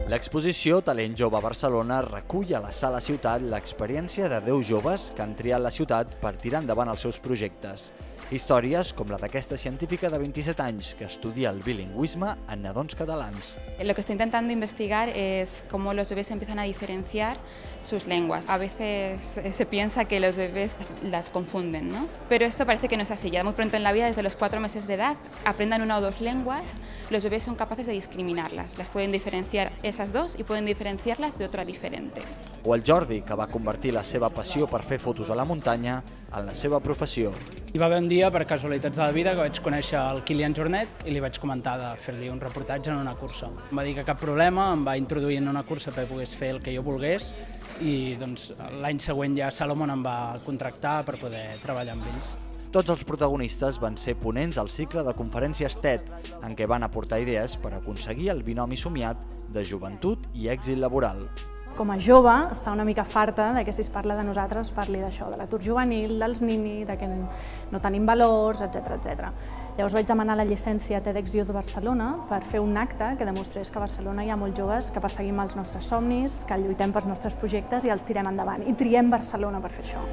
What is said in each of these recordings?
L'exposició Talent Jove a Barcelona recull a la Sala Ciutat l'experiència de 10 joves que han triat la ciutat per tirar endavant els seus projectes. Històries com la d'aquesta científica de 27 anys que estudia el bilingüisme en nadons catalans. Lo que estoy intentando investigar es cómo los bebés empiezan a diferenciar sus lenguas. A veces se piensa que los bebés las confunden, ¿no? Pero esto parece que no es así. Ya muy pronto en la vida, desde los 4 meses de edad, aprendan 1 o 2 lenguas, los bebés son capaces de discriminarlas. Las pueden diferenciar esas dos y pueden diferenciarlas de otra diferente. O el Jordi, que va convertir la seva passió per fer fotos a la muntanya en la seva professió. Hi va haver un dia, per casualitats de la vida, que vaig conèixer el Kilian Jornet i li vaig comentar de fer-li un reportatge en una cursa. Em va dir que cap problema, em va introduir en una cursa perquè pogués fer el que jo volgués i l'any següent ja Salomon em va contractar per poder treballar amb ells. Tots els protagonistes van ser ponents al cicle de conferències TED, en què van aportar idees per aconseguir el binomi somiat de joventut i èxit laboral. Com a jove, està una mica farta que si es parla de nosaltres es parli d'això, de l'atur juvenil, dels ninis, de que no tenim valors, etc. Llavors vaig demanar la llicència TEDx Youth Barcelona per fer un acte que demostrés que a Barcelona hi ha molts joves que perseguim els nostres somnis, que lluitem pels nostres projectes i els tirem endavant. I triem Barcelona per fer això.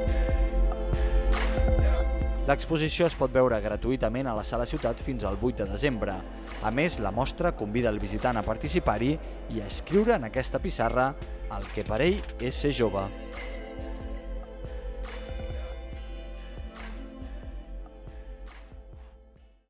L'exposició es pot veure gratuïtament a la Sala Ciutat fins al 8 de desembre. A més, la mostra convida el visitant a participar-hi i a escriure en aquesta pissarra el que per ell és ser jove.